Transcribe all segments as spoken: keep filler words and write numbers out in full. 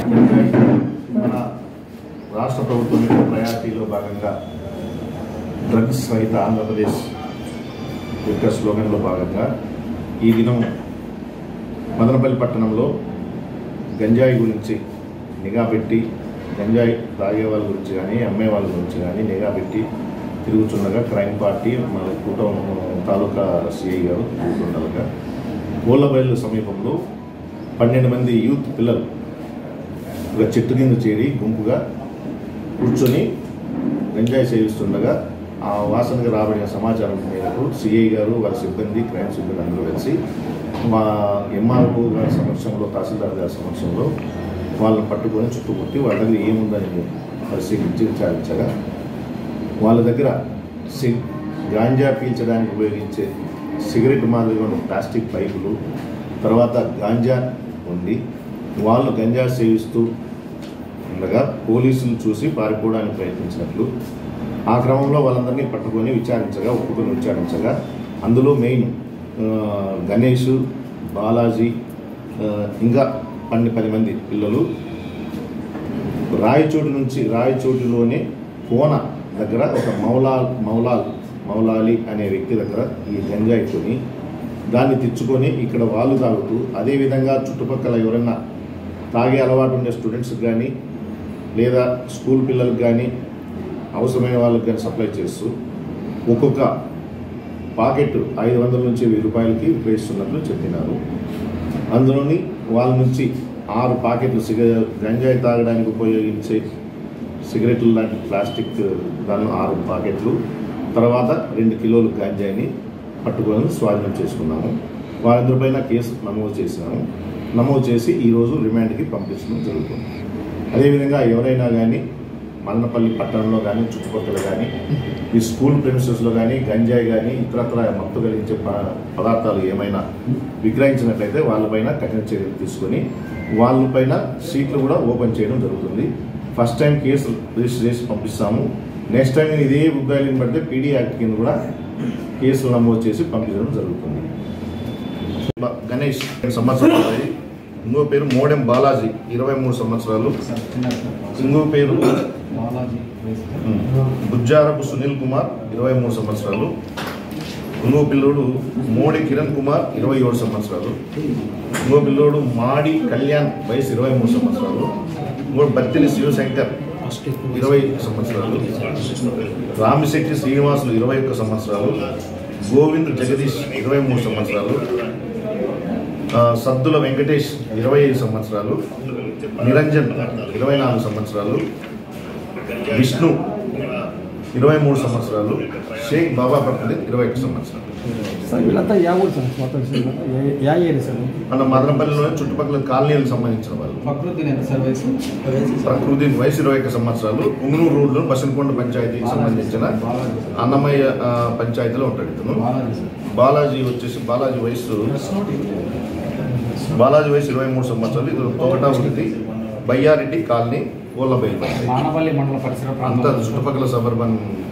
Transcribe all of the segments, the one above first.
మన రాష్ట్ర ప్రభుత్వం యొక్క ప్రయారిటీలో భాగంగా డ్రగ్స్ రహిత ఆంధ్రప్రదేశ్ యొక్క స్లోగన్లో భాగంగా ఈ దినం మదనపల్లి పట్టణంలో గంజాయి గురించి నిఘా పెట్టి గంజాయి తాగే వాళ్ళ గురించి కానీ అమ్మే వాళ్ళ గురించి కానీ నిఘా పెట్టి తిరుగుతుండగా క్రైమ్ పార్టీ మన కూటం తాలూకా సిఐ గారు తిరుగుతుండగా గోళ్ళబయలు సమీపంలో పన్నెండు మంది యూత్ పిల్లలు ఒక చెట్టు కింద చేరి గుంపుగా కూర్చొని గంజాయి సేవిస్తుండగా ఆ వాసనగా రాబడిన సమాచారం మేరకు సిఐ గారు వారి సిబ్బంది క్రైమ్ సిబ్బంది అందరూ కలిసి మా ఎంఆర్ఓ గారి సమక్షంలో తహసీల్దార్ గారి సమక్షంలో వాళ్ళని పట్టుకొని చుట్టుముట్టి వాళ్ళ దగ్గర ఏముందని పరిశీలించి విచారించగా వాళ్ళ దగ్గర సి గాంజా పీల్చడానికి ఉపయోగించే సిగరెట్ మాదిరిగా ఉన్న ప్లాస్టిక్ పైపులు, తర్వాత గాంజా ఉండి వాళ్ళు గంజా సేవిస్తూ ఉండగా పోలీసులు చూసి పారిపోవడానికి ప్రయత్నించినట్లు, ఆ క్రమంలో వాళ్ళందరినీ పట్టుకొని విచారించగా ఒప్పుకొని విచారించగా అందులో మెయిన్ గణేష్, బాలాజీ ఇంకా పన్నె పది మంది పిల్లలు రాయచోటు నుంచి రాయచోటులోనే కోన దగ్గర ఒక మౌలాల్ మౌలాల్ మౌలాలి అనే వ్యక్తి దగ్గర ఈ గంజాయి కొని దాన్ని తెచ్చుకొని ఇక్కడ వాళ్ళు తాగుతూ, అదేవిధంగా చుట్టుపక్కల ఎవరైనా తాగే అలవాటు ఉండే స్టూడెంట్స్కి కానీ లేదా స్కూల్ పిల్లలకు కానీ అవసరమైన వాళ్ళకి కానీ సప్లై చేస్తూ ఒక్కొక్క పాకెట్ ఐదు వందల నుంచి వెయ్యి రూపాయలకి విక్రయిస్తున్నట్లు చెప్పినారు. అందులోని వాళ్ళ నుంచి ఆరు పాకెట్లు సిగ గంజాయి తాగడానికి ఉపయోగించే సిగరెట్లు లాంటి ప్లాస్టిక్ దానిలో ఆరు పాకెట్లు, తర్వాత రెండు కిలోలు గంజాయిని పట్టుకొని స్వాధీనం చేసుకున్నాము. వారందరిపైన కేసు నమోదు చేసినాము. నమోదు చేసి ఈరోజు రిమాండ్కి పంపించడం జరుగుతుంది. అదేవిధంగా ఎవరైనా కానీ మదనపల్లి పట్టణంలో కానీ చుట్టుపక్కల కానీ ఈ స్కూల్ ప్రెమిసెస్లో కానీ గంజాయి కానీ ఇతరత్ర మత్తు కలిగించే పదార్థాలు ఏమైనా విక్రయించినట్లయితే వాళ్ళపైన కఠిన చర్యలు తీసుకొని వాళ్ళపైన సీట్లు కూడా ఓపెన్ చేయడం జరుగుతుంది. ఫస్ట్ టైం కేసు రిజిస్టర్ చేసి పంపిస్తాము. నెక్స్ట్ టైం ఇదే ఉద్యోగాలను పడితే పీడీ యాక్ట్ కింద కూడా కేసులు నమోదు చేసి పంపించడం జరుగుతుంది. గణేష్ రెండు సంవత్సరాలు, ఇంకో పేరు మోడెం బాలాజీ ఇరవై మూడు సంవత్సరాలు, ఇంకో పేరు బుజ్జారపు సునీల్ కుమార్ ఇరవై మూడు సంవత్సరాలు, ఇంకో పిల్లోడు మోడి కిరణ్ కుమార్ ఇరవై ఏడు సంవత్సరాలు, ఇంకో పిల్లోడు మాడి కళ్యాణ్ వయసు ఇరవై మూడు సంవత్సరాలు, ఇంకో బత్తిలి శివశంకర్ ఇరవై సంవత్సరాలు, రామిశెట్టి శ్రీనివాసులు ఇరవై ఒక్క సంవత్సరాలు, గోవింద్ జగదీష్ ఇరవై మూడు సంవత్సరాలు, సద్దుల వెంకటేష్ ఇరవై ఐదు సంవత్సరాలు, నిరంజన్ ఇరవై నాలుగు సంవత్సరాలు, విష్ణు ఇరవై మూడు సంవత్సరాలు, షేక్ బాబా పట్ల ఇరవై ఒక్క సంవత్సరాలు. మన మదనపల్లిలోని చుట్టుపక్కల కాలనీలకు సంబంధించిన వాళ్ళు. ప్రకృతి వయసు ఇరవై ఒక్క సంవత్సరాలు, ఉంగునూరు రోడ్లో బసనకొండ పంచాయతీకి సంబంధించిన అన్నమయ్య పంచాయతీలో ఉంటాడు ఇతను. బాలాజీ వచ్చేసి బాలాజీ వయసు బాలాజీ వయసు ఇరవై మూడు సంవత్సరాలు. ఇది తొగటా వృత్తి, బయ్యారెడ్డి కాలనీ, గోళ్ళబయలు అంతా చుట్టుపక్కల సబర్బన్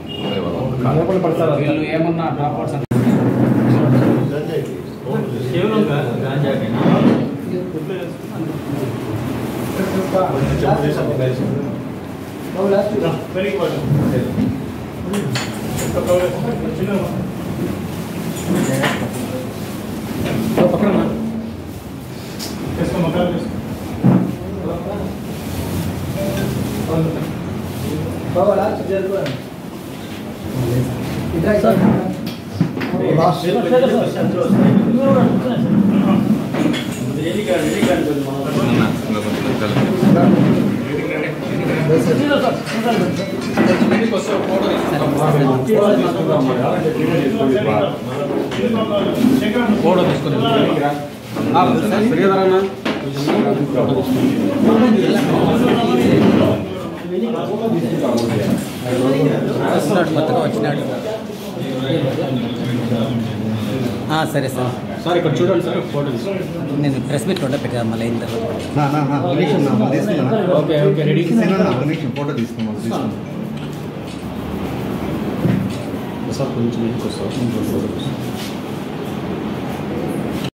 ఫోటో తీసుకుని సరే సార్ సార్ ఇక్కడ చూడండి సార్ ఫోటో నేను ప్రెస్ మీట్ కూడా పెట్టాను మళ్ళీ అయిన తర్వాత ఓకే ఓకే రెడీ ఫోటో తీసుకున్నాం సార్ కొంచెం ఫోటో